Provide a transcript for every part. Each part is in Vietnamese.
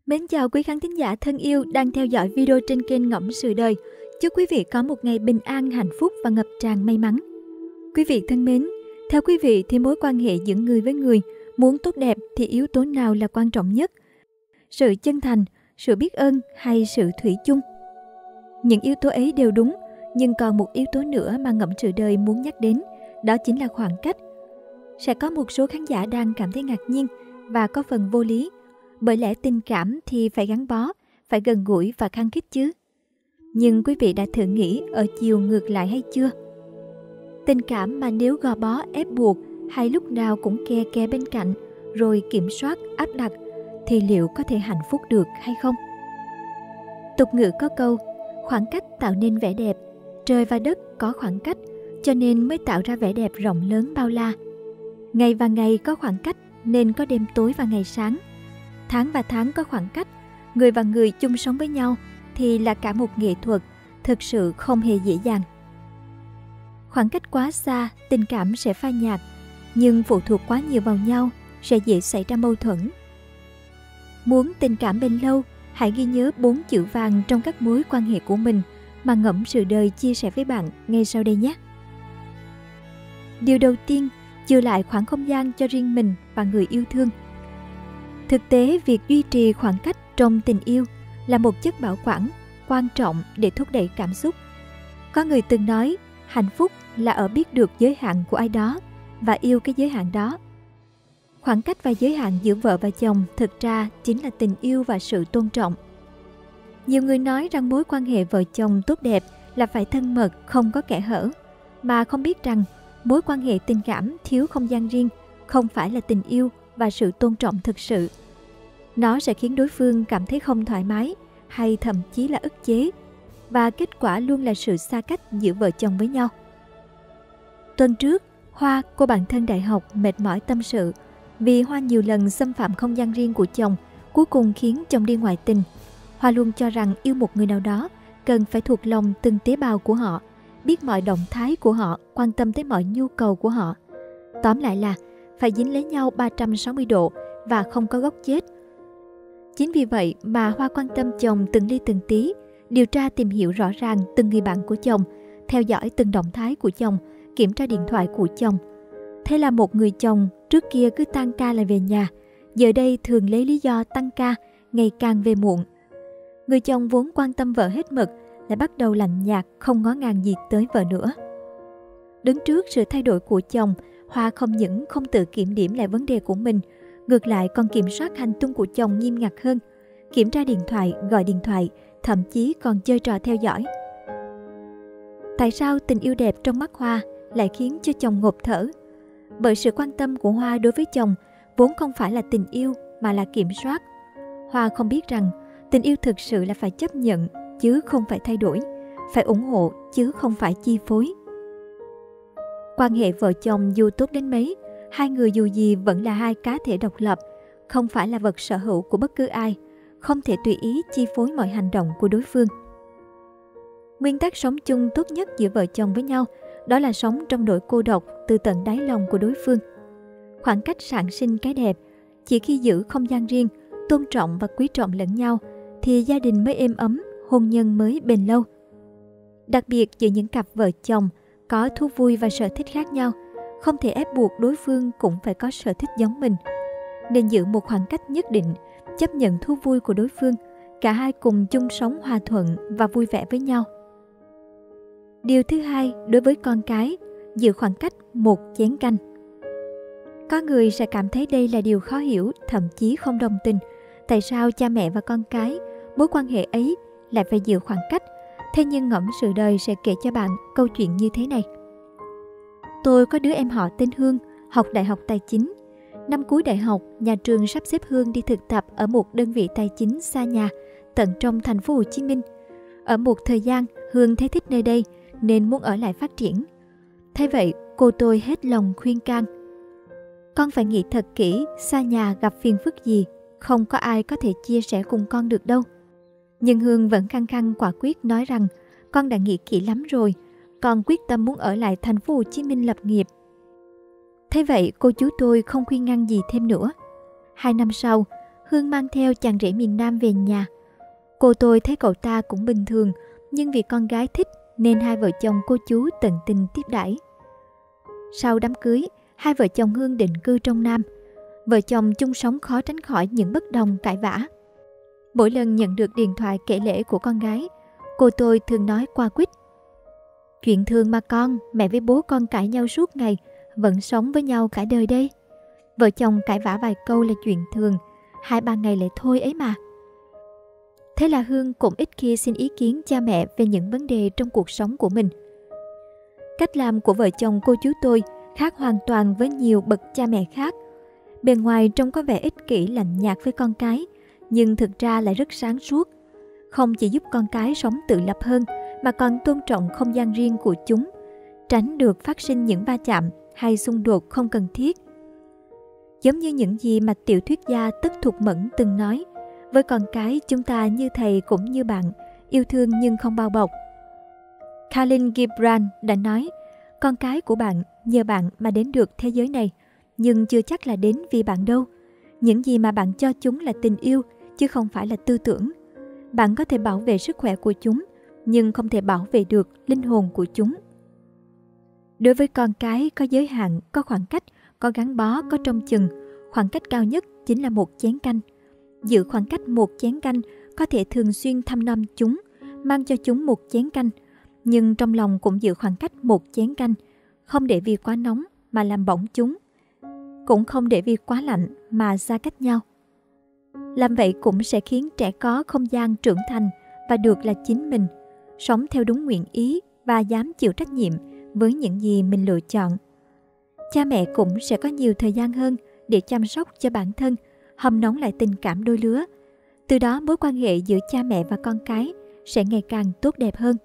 Mến chào quý khán thính giả thân yêu đang theo dõi video trên kênh Ngẫm Sự Đời. Chúc quý vị có một ngày bình an, hạnh phúc và ngập tràn may mắn. Quý vị thân mến, theo quý vị thì mối quan hệ giữa người với người muốn tốt đẹp thì yếu tố nào là quan trọng nhất? Sự chân thành, sự biết ơn hay sự thủy chung? Những yếu tố ấy đều đúng, nhưng còn một yếu tố nữa mà Ngẫm Sự Đời muốn nhắc đến, đó chính là khoảng cách. Sẽ có một số khán giả đang cảm thấy ngạc nhiên và có phần vô lý. Bởi lẽ tình cảm thì phải gắn bó, phải gần gũi và khăng khít chứ. Nhưng quý vị đã thử nghĩ ở chiều ngược lại hay chưa? Tình cảm mà nếu gò bó ép buộc hay lúc nào cũng ke ke bên cạnh, rồi kiểm soát, áp đặt, thì liệu có thể hạnh phúc được hay không? Tục ngữ có câu, khoảng cách tạo nên vẻ đẹp, trời và đất có khoảng cách, cho nên mới tạo ra vẻ đẹp rộng lớn bao la. Ngày và ngày có khoảng cách nên có đêm tối và ngày sáng. Tháng và tháng có khoảng cách, người và người chung sống với nhau thì là cả một nghệ thuật, thực sự không hề dễ dàng. Khoảng cách quá xa, tình cảm sẽ phai nhạt, nhưng phụ thuộc quá nhiều vào nhau sẽ dễ xảy ra mâu thuẫn. Muốn tình cảm bền lâu, hãy ghi nhớ 4 chữ vàng trong các mối quan hệ của mình mà Ngẫm Sự Đời chia sẻ với bạn ngay sau đây nhé. Điều đầu tiên, chừa lại khoảng không gian cho riêng mình và người yêu thương. Thực tế, việc duy trì khoảng cách trong tình yêu là một chất bảo quản quan trọng để thúc đẩy cảm xúc. Có người từng nói, hạnh phúc là ở biết được giới hạn của ai đó và yêu cái giới hạn đó. Khoảng cách và giới hạn giữa vợ và chồng thực ra chính là tình yêu và sự tôn trọng. Nhiều người nói rằng mối quan hệ vợ chồng tốt đẹp là phải thân mật, không có kẽ hở, mà không biết rằng mối quan hệ tình cảm thiếu không gian riêng không phải là tình yêu và sự tôn trọng thực sự. Nó sẽ khiến đối phương cảm thấy không thoải mái hay thậm chí là ức chế, và kết quả luôn là sự xa cách giữa vợ chồng với nhau. Tuần trước, Hoa, cô bạn thân đại học, mệt mỏi tâm sự vì Hoa nhiều lần xâm phạm không gian riêng của chồng, cuối cùng khiến chồng đi ngoại tình. Hoa luôn cho rằng yêu một người nào đó cần phải thuộc lòng từng tế bào của họ, biết mọi động thái của họ, quan tâm tới mọi nhu cầu của họ. Tóm lại là phải dính lấy nhau 360 độ và không có góc chết. Chính vì vậy mà Hoa quan tâm chồng từng ly từng tí, điều tra tìm hiểu rõ ràng từng người bạn của chồng, theo dõi từng động thái của chồng, kiểm tra điện thoại của chồng. Thế là một người chồng trước kia cứ tan ca là về nhà, giờ đây thường lấy lý do tăng ca, ngày càng về muộn. Người chồng vốn quan tâm vợ hết mực lại bắt đầu lạnh nhạt, không ngó ngàng gì tới vợ nữa. Đứng trước sự thay đổi của chồng, Hoa không những không tự kiểm điểm lại vấn đề của mình, ngược lại còn kiểm soát hành tung của chồng nghiêm ngặt hơn, kiểm tra điện thoại, gọi điện thoại, thậm chí còn chơi trò theo dõi. Tại sao tình yêu đẹp trong mắt Hoa lại khiến cho chồng ngộp thở? Bởi sự quan tâm của Hoa đối với chồng vốn không phải là tình yêu mà là kiểm soát. Hoa không biết rằng tình yêu thực sự là phải chấp nhận chứ không phải thay đổi, phải ủng hộ chứ không phải chi phối. Quan hệ vợ chồng dù tốt đến mấy, hai người dù gì vẫn là hai cá thể độc lập, không phải là vật sở hữu của bất cứ ai, không thể tùy ý chi phối mọi hành động của đối phương. Nguyên tắc sống chung tốt nhất giữa vợ chồng với nhau đó là sống trong nỗi cô độc từ tận đáy lòng của đối phương. Khoảng cách sản sinh cái đẹp, chỉ khi giữ không gian riêng, tôn trọng và quý trọng lẫn nhau thì gia đình mới êm ấm, hôn nhân mới bền lâu. Đặc biệt giữa những cặp vợ chồng có thú vui và sở thích khác nhau, không thể ép buộc đối phương cũng phải có sở thích giống mình. Nên giữ một khoảng cách nhất định, chấp nhận thú vui của đối phương, cả hai cùng chung sống hòa thuận và vui vẻ với nhau. Điều thứ hai, đối với con cái, giữ khoảng cách một chén canh. Có người sẽ cảm thấy đây là điều khó hiểu, thậm chí không đồng tình. Tại sao cha mẹ và con cái, mối quan hệ ấy lại phải giữ khoảng cách? Thế nhưng Ngẫm Sự Đời sẽ kể cho bạn câu chuyện như thế này. Tôi có đứa em họ tên Hương, học đại học tài chính. Năm cuối đại học, nhà trường sắp xếp Hương đi thực tập ở một đơn vị tài chính xa nhà, tận trong thành phố Hồ Chí Minh. Ở một thời gian, Hương thấy thích nơi đây nên muốn ở lại phát triển. Thế vậy, cô tôi hết lòng khuyên can. Con phải nghĩ thật kỹ, xa nhà gặp phiền phức gì, không có ai có thể chia sẻ cùng con được đâu. Nhưng Hương vẫn khăng khăng quả quyết nói rằng con đã nghĩ kỹ lắm rồi, con quyết tâm muốn ở lại thành phố Hồ Chí Minh lập nghiệp. Thế vậy cô chú tôi không khuyên ngăn gì thêm nữa. 2 năm sau, Hương mang theo chàng rể miền Nam về nhà. Cô tôi thấy cậu ta cũng bình thường, nhưng vì con gái thích nên hai vợ chồng cô chú tận tình tiếp đãi. Sau đám cưới, hai vợ chồng Hương định cư trong Nam. Vợ chồng chung sống khó tránh khỏi những bất đồng cãi vã. Mỗi lần nhận được điện thoại kể lể của con gái, cô tôi thường nói qua quýt: "Chuyện thường mà con, mẹ với bố con cãi nhau suốt ngày, vẫn sống với nhau cả đời đây. Vợ chồng cãi vã vài câu là chuyện thường, 2-3 ngày lại thôi ấy mà." Thế là Hương cũng ít khi xin ý kiến cha mẹ về những vấn đề trong cuộc sống của mình. Cách làm của vợ chồng cô chú tôi khác hoàn toàn với nhiều bậc cha mẹ khác. Bề ngoài trông có vẻ ích kỷ lạnh nhạt với con cái, nhưng thực ra lại rất sáng suốt. Không chỉ giúp con cái sống tự lập hơn, mà còn tôn trọng không gian riêng của chúng, tránh được phát sinh những va chạm hay xung đột không cần thiết. Giống như những gì mà tiểu thuyết gia Tất Thục Mẫn từng nói: với con cái chúng ta như thầy cũng như bạn, yêu thương nhưng không bao bọc. Khalil Gibran đã nói: con cái của bạn nhờ bạn mà đến được thế giới này, nhưng chưa chắc là đến vì bạn đâu. Những gì mà bạn cho chúng là tình yêu, chứ không phải là tư tưởng. Bạn có thể bảo vệ sức khỏe của chúng, nhưng không thể bảo vệ được linh hồn của chúng. Đối với con cái có giới hạn, có khoảng cách, có gắn bó, có trông chừng. Khoảng cách cao nhất chính là một chén canh. Giữ khoảng cách một chén canh có thể thường xuyên thăm nom chúng, mang cho chúng một chén canh, nhưng trong lòng cũng giữ khoảng cách một chén canh, không để vì quá nóng mà làm bỏng chúng, cũng không để vì quá lạnh mà xa cách nhau. Làm vậy cũng sẽ khiến trẻ có không gian trưởng thành và được là chính mình, sống theo đúng nguyện ý và dám chịu trách nhiệm với những gì mình lựa chọn. Cha mẹ cũng sẽ có nhiều thời gian hơn để chăm sóc cho bản thân, hâm nóng lại tình cảm đôi lứa. Từ đó mối quan hệ giữa cha mẹ và con cái sẽ ngày càng tốt đẹp hơn.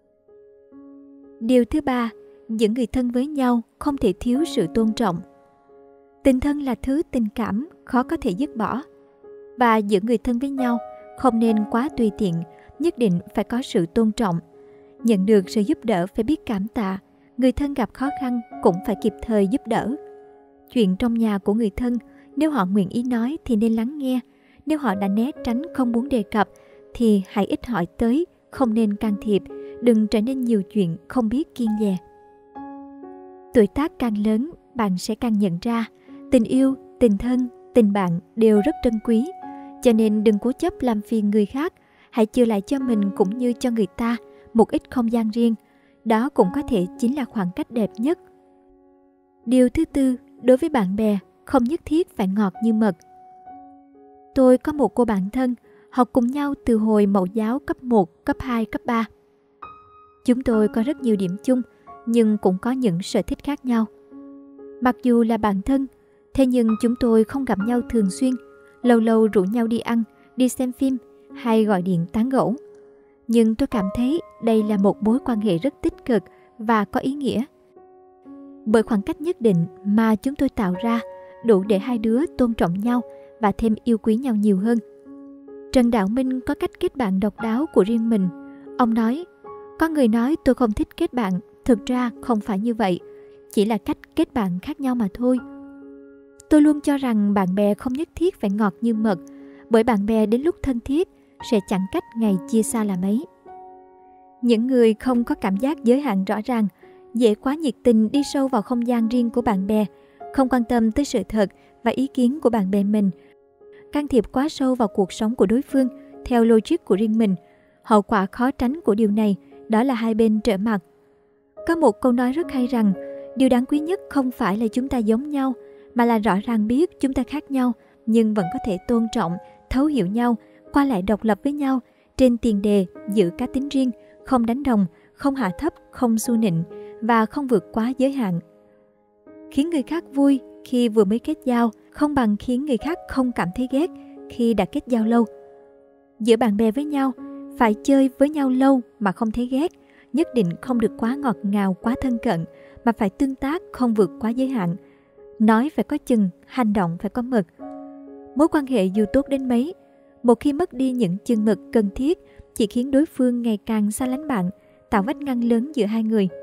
Điều thứ ba, những người thân với nhau không thể thiếu sự tôn trọng. Tình thân là thứ tình cảm khó có thể dứt bỏ. Và giữa người thân với nhau không nên quá tùy tiện, nhất định phải có sự tôn trọng. Nhận được sự giúp đỡ phải biết cảm tạ, người thân gặp khó khăn cũng phải kịp thời giúp đỡ. Chuyện trong nhà của người thân, nếu họ nguyện ý nói thì nên lắng nghe. Nếu họ đã né tránh không muốn đề cập thì hãy ít hỏi tới, không nên can thiệp, đừng trở nên nhiều chuyện không biết kiêng dè. Tuổi tác càng lớn, bạn sẽ càng nhận ra tình yêu, tình thân, tình bạn đều rất trân quý. Cho nên đừng cố chấp làm phiền người khác, hãy chừa lại cho mình cũng như cho người ta một ít không gian riêng. Đó cũng có thể chính là khoảng cách đẹp nhất. Điều thứ tư, đối với bạn bè, không nhất thiết phải ngọt như mật. Tôi có một cô bạn thân, học cùng nhau từ hồi mẫu giáo cấp 1, cấp 2, cấp 3. Chúng tôi có rất nhiều điểm chung, nhưng cũng có những sở thích khác nhau. Mặc dù là bạn thân, thế nhưng chúng tôi không gặp nhau thường xuyên, lâu lâu rủ nhau đi ăn, đi xem phim hay gọi điện tán gẫu. Nhưng tôi cảm thấy đây là một mối quan hệ rất tích cực và có ý nghĩa. Bởi khoảng cách nhất định mà chúng tôi tạo ra đủ để hai đứa tôn trọng nhau và thêm yêu quý nhau nhiều hơn. Trần Đạo Minh có cách kết bạn độc đáo của riêng mình. Ông nói: có người nói tôi không thích kết bạn, thực ra không phải như vậy, chỉ là cách kết bạn khác nhau mà thôi. Tôi luôn cho rằng bạn bè không nhất thiết phải ngọt như mật, bởi bạn bè đến lúc thân thiết sẽ chẳng cách ngày chia xa là mấy. Những người không có cảm giác giới hạn rõ ràng, dễ quá nhiệt tình đi sâu vào không gian riêng của bạn bè, không quan tâm tới sự thật và ý kiến của bạn bè mình, can thiệp quá sâu vào cuộc sống của đối phương theo logic của riêng mình. Hậu quả khó tránh của điều này đó là hai bên trở mặt. Có một câu nói rất hay rằng, điều đáng quý nhất không phải là chúng ta giống nhau, mà là rõ ràng biết chúng ta khác nhau, nhưng vẫn có thể tôn trọng, thấu hiểu nhau, qua lại độc lập với nhau, trên tiền đề giữ cá tính riêng, không đánh đồng, không hạ thấp, không xu nịnh và không vượt quá giới hạn. Khiến người khác vui khi vừa mới kết giao không bằng khiến người khác không cảm thấy ghét khi đã kết giao lâu. Giữa bạn bè với nhau, phải chơi với nhau lâu mà không thấy ghét, nhất định không được quá ngọt ngào, quá thân cận, mà phải tương tác không vượt quá giới hạn. Nói phải có chừng, hành động phải có mực. Mối quan hệ dù tốt đến mấy, một khi mất đi những chừng mực cần thiết, chỉ khiến đối phương ngày càng xa lánh bạn, tạo vách ngăn lớn giữa hai người.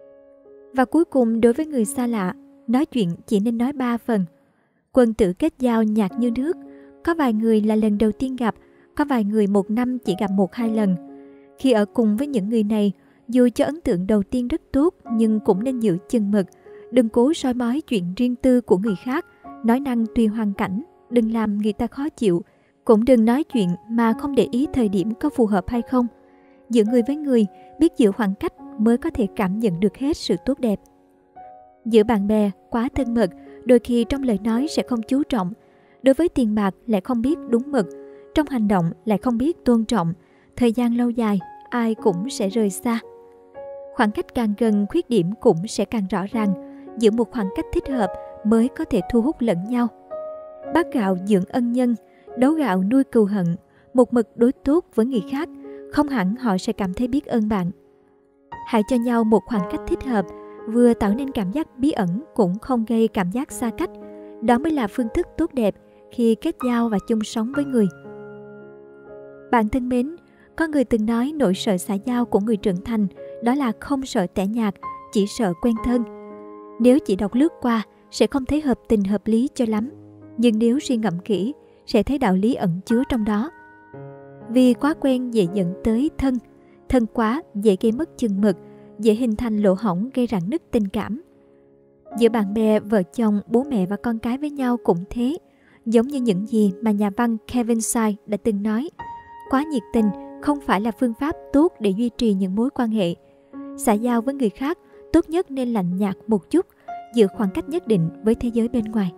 Và cuối cùng, đối với người xa lạ, nói chuyện chỉ nên nói 3 phần. Quân tử kết giao nhạt như nước, Có vài người là lần đầu tiên gặp, có vài người một năm chỉ gặp 1-2 lần. Khi ở cùng với những người này, dù cho ấn tượng đầu tiên rất tốt nhưng cũng nên giữ chừng mực. Đừng cố soi mói chuyện riêng tư của người khác, nói năng tùy hoàn cảnh, đừng làm người ta khó chịu. Cũng đừng nói chuyện mà không để ý thời điểm có phù hợp hay không. Giữa người với người, biết giữ khoảng cách mới có thể cảm nhận được hết sự tốt đẹp. Giữa bạn bè, quá thân mật, đôi khi trong lời nói sẽ không chú trọng. Đối với tiền bạc lại không biết đúng mực, trong hành động lại không biết tôn trọng. Thời gian lâu dài, ai cũng sẽ rời xa. Khoảng cách càng gần, khuyết điểm cũng sẽ càng rõ ràng. Giữ một khoảng cách thích hợp mới có thể thu hút lẫn nhau. Bát gạo dưỡng ân nhân, đấu gạo nuôi cừu hận. Một mực đối tốt với người khác, không hẳn họ sẽ cảm thấy biết ơn bạn. Hãy cho nhau một khoảng cách thích hợp, vừa tạo nên cảm giác bí ẩn cũng không gây cảm giác xa cách. Đó mới là phương thức tốt đẹp khi kết giao và chung sống với người. Bạn thân mến, có người từng nói nỗi sợ xã giao của người trưởng thành đó là không sợ tẻ nhạt, chỉ sợ quen thân. Nếu chỉ đọc lướt qua sẽ không thấy hợp tình hợp lý cho lắm, nhưng nếu suy ngẫm kỹ sẽ thấy đạo lý ẩn chứa trong đó. Vì quá quen dễ dẫn tới thân, thân quá dễ gây mất chừng mực, dễ hình thành lỗ hổng gây rạn nứt tình cảm. Giữa bạn bè, vợ chồng, bố mẹ và con cái với nhau cũng thế. Giống như những gì mà nhà văn Kevin Syed đã từng nói, quá nhiệt tình không phải là phương pháp tốt để duy trì những mối quan hệ. Xã giao với người khác tốt nhất nên lạnh nhạt một chút, giữ khoảng cách nhất định với thế giới bên ngoài.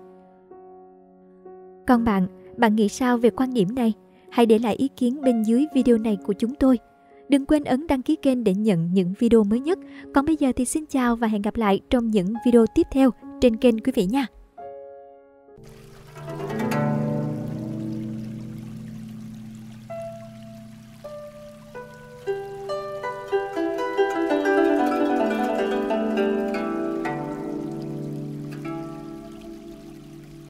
Còn bạn nghĩ sao về quan điểm này? Hãy để lại ý kiến bên dưới video này của chúng tôi. Đừng quên ấn đăng ký kênh để nhận những video mới nhất. Còn bây giờ thì xin chào và hẹn gặp lại trong những video tiếp theo trên kênh quý vị nha.